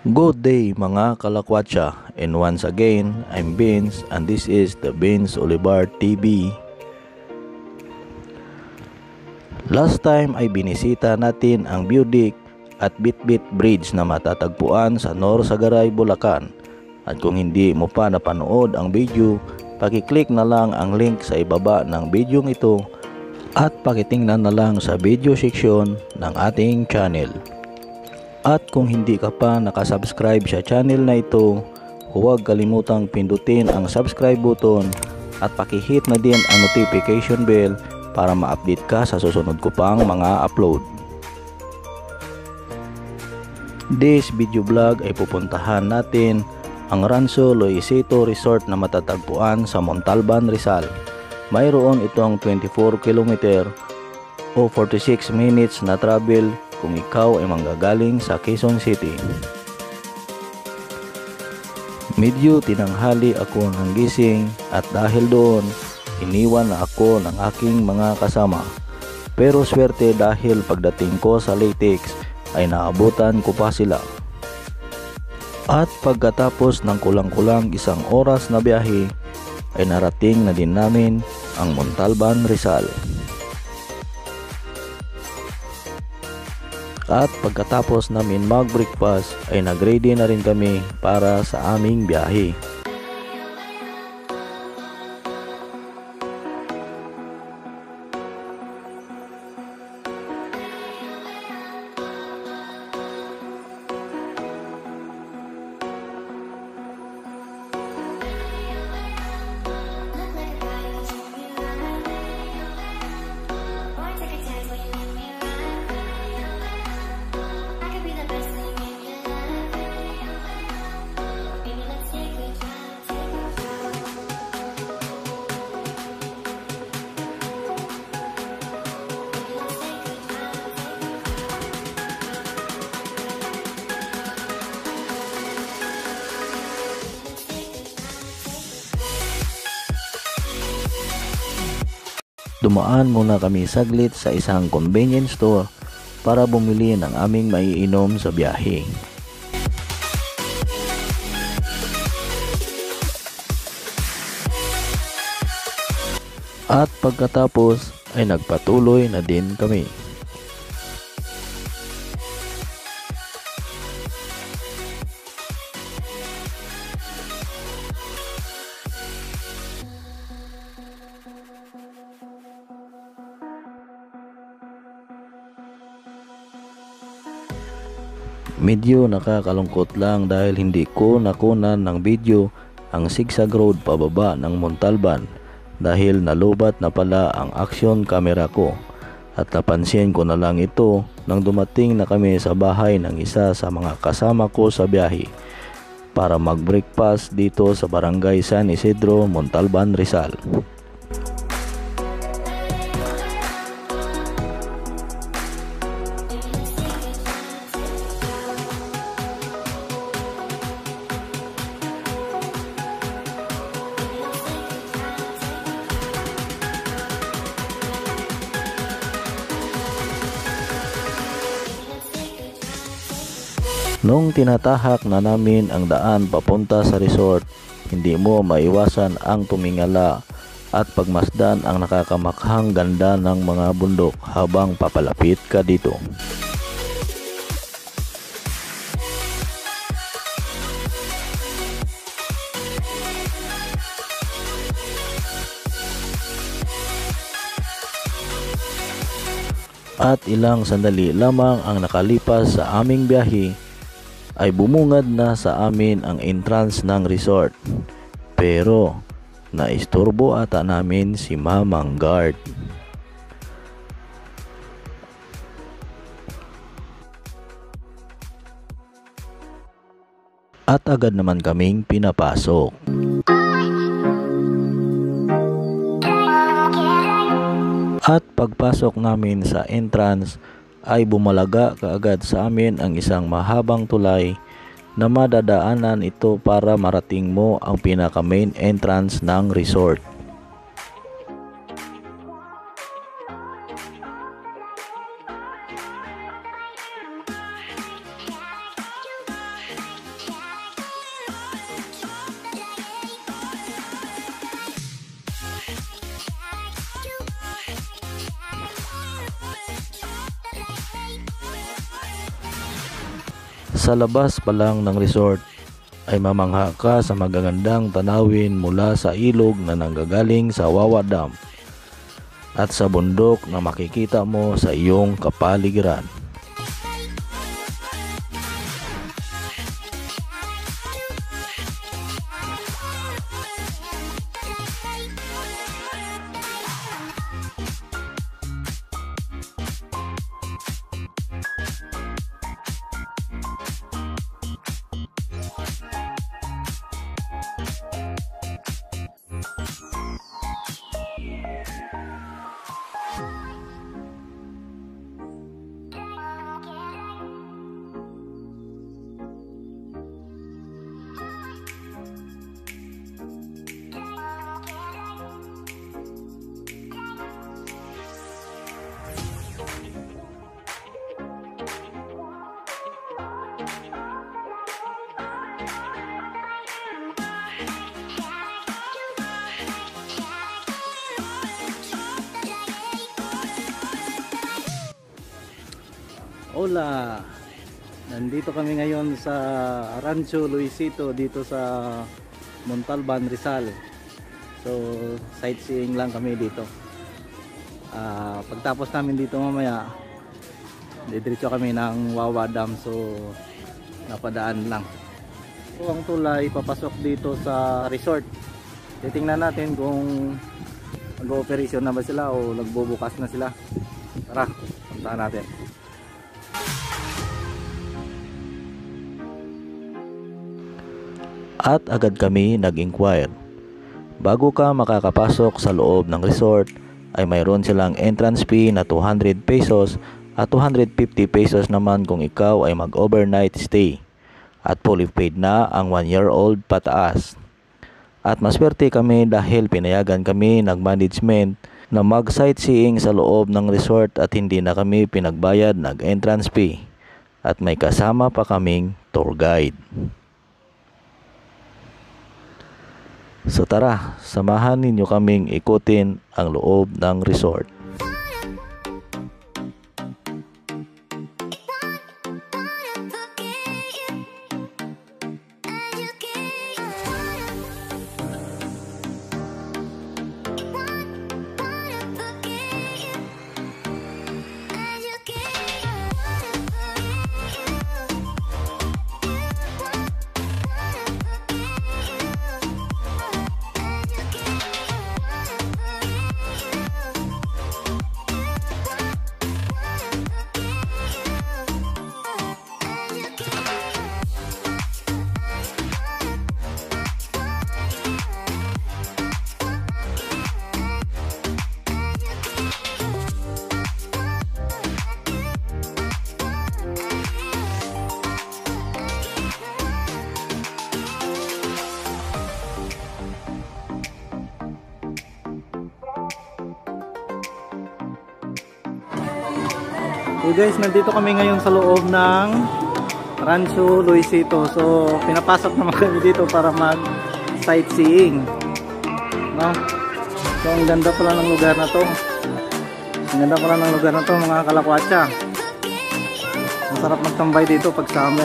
Good day mga kalakwatsa, and once again, I'm Vince and this is the Vince Olivar TV. Last time ay binisita natin ang Budik at Bitbit Bridge na matatagpuan sa Norsagaray, Bulacan. At kung hindi mo pa napanood ang video, pakiclick na lang ang link sa ibaba ng video ito at pakitingnan na lang sa video section ng ating channel. At kung hindi ka pa nakasubscribe sa channel na ito, huwag kalimutang pindutin ang subscribe button at pakihit na din ang notification bell para ma-update ka sa susunod ko pang mga upload. This video vlog ay pupuntahan natin ang Rancho Loisito Resort na matatagpuan sa Montalban, Rizal. Mayroon itong 24 km o 46 minutes na travel kung ikaw ay manggagaling sa Quezon City. Medyo tinanghali ako ng gising at dahil doon, iniwan na ako ng aking mga kasama. Pero swerte dahil pagdating ko sa Latex ay naabutan ko pa sila. At pagkatapos ng kulang-kulang isang oras na biyahe, ay narating na din namin ang Montalban, Rizal. At pagkatapos namin mag-breakfast ay nag-ready na rin kami para sa aming biyahe. Dumaan muna kami saglit sa isang convenience store para bumili ng aming maiinom sa biyahe. At pagkatapos ay nagpatuloy na din kami. Medyo nakakalungkot lang dahil hindi ko nakunan ng video ang zigzag road pababa ng Montalban dahil nalubat na pala ang action camera ko at napansin ko na lang ito nang dumating na kami sa bahay ng isa sa mga kasama ko sa biyahe para mag-breakfast dito sa Barangay San Isidro, Montalban, Rizal. Nung tinatahak na namin ang daan papunta sa resort, hindi mo maiwasan ang tumingala at pagmasdan ang nakakamakhang ganda ng mga bundok habang papalapit ka dito. At ilang sandali lamang ang nakalipas sa aming biyahe ay bumungad na sa amin ang entrance ng resort. Pero naisturbo ata namin si Mamang Guard. At agad naman kaming pinapasok. At pagpasok namin sa entrance ay bumalaga kaagad sa amin ang isang mahabang tulay na madadaanan ito para marating mo ang pinaka main entrance ng resort. Sa labas pa lang ng resort ay mamangha ka sa magagandang tanawin mula sa ilog na nanggagaling sa Wawa Dam at sa bundok na makikita mo sa iyong kapaligiran. Hola! Nandito kami ngayon sa Rancho Luisito dito sa Montalban, Rizal. So sightseeing lang kami dito. Pagtapos namin dito mamaya didiretso kami ng Wawa Dam, so napadaan lang. So ang tulay papasok dito sa resort. Titingnan natin kung nag-ooperasyon na ba sila o nagbubukas na sila. Tara, puntahan natin. At agad kami nag-inquire. Bago ka makakapasok sa loob ng resort ay mayroon silang entrance fee na 200 pesos at 250 pesos naman kung ikaw ay mag-overnight stay. At fully paid na ang 1-year-old pataas. At maswerte kami dahil pinayagan kami ng management na mag-sightseeing sa loob ng resort at hindi na kami pinagbayad ng entrance fee. At may kasama pa kaming tour guide. So tara, samahan ninyo kaming ikutin ang loob ng resort. So guys, nandito kami ngayon sa loob ng Rancho Luisito. So pinapasok naman kami dito para mag sightseeing, no? So ang ganda pala ng lugar na to. Ang ganda pala ng lugar na to, mga kalakwatsa. Masarap magtambay dito pag summer.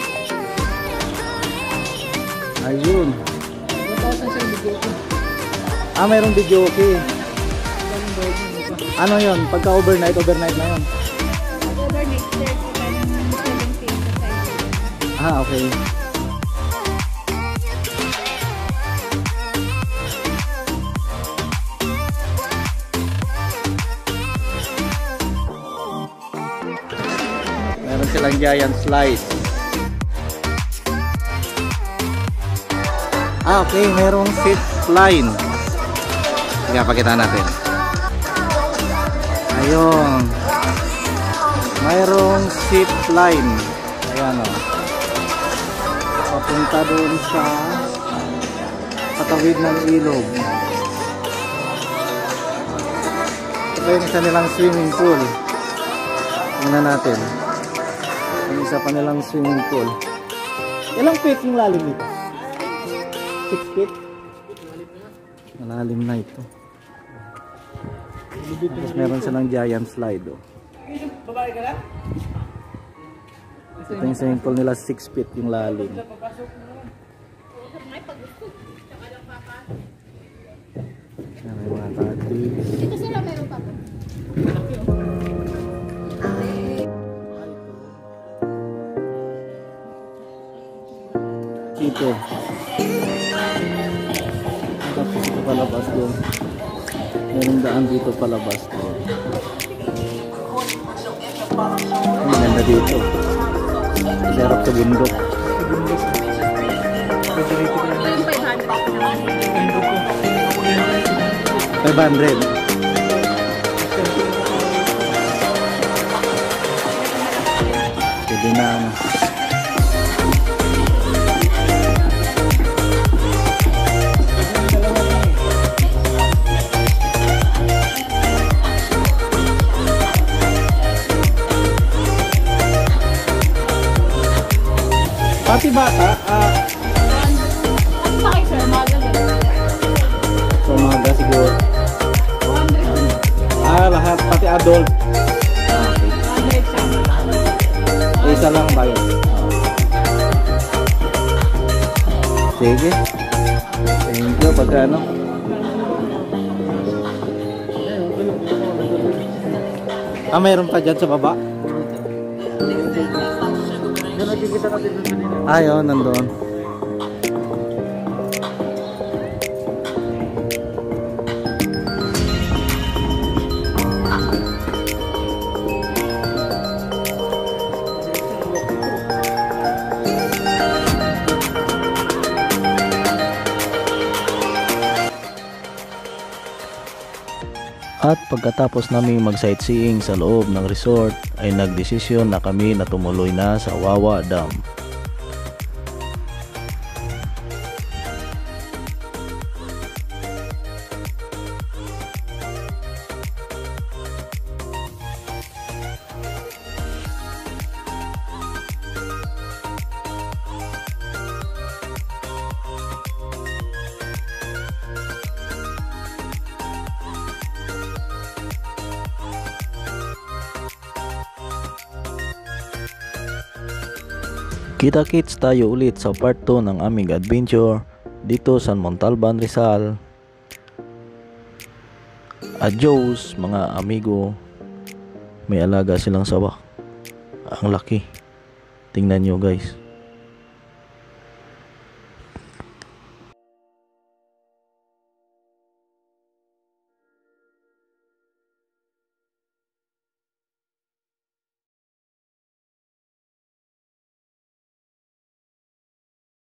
Ayun. Mayroong video okay. Ano yun? Pagka overnight na yun. Okay. Meron silang giant slide. Okay, merong zip line. Sige, pakita natin. Ayun. Mayroong zip line. Ayan o. Papunta doon sa patawid ng ilog. Ito yung isa nilang swimming pool. Tingnan natin. Yung isa pa nilang swimming pool. Ilang feet yung lalim nito? 6 feet? Malalim na ito. Tapos meron silang giant slide. Oh. Babae ka lang? Ito yung swimming pool nila, 6 feet yung lalim. Yan, may mga cottage. Ito sila meron pa po. Ito. Tapos ito palabas doon. Merong daan dito palabas doon. Ang ganda dito. Sarap sa bundok. Ito yung 500. 500. Pwede na. Pati bata, Ano ba kayo sir? Magaling. so mga siguro. 200. Lahat, pati adult. Okay. 200 siya. Isa lang ba yun? Sige. Thank you. Pagkano? Mayroon pa dyan sa baba? Ayun, nandun. At pagkatapos namin mag-sightseeing sa loob ng resort ay nagdesisyon na kami na tumuloy na sa Wawa Dam. Kita-kits tayo ulit sa part 2 ng aming adventure dito sa Montalban, Rizal. Adios mga amigo. May alaga silang sawa. Ang laki. Tingnan nyo guys.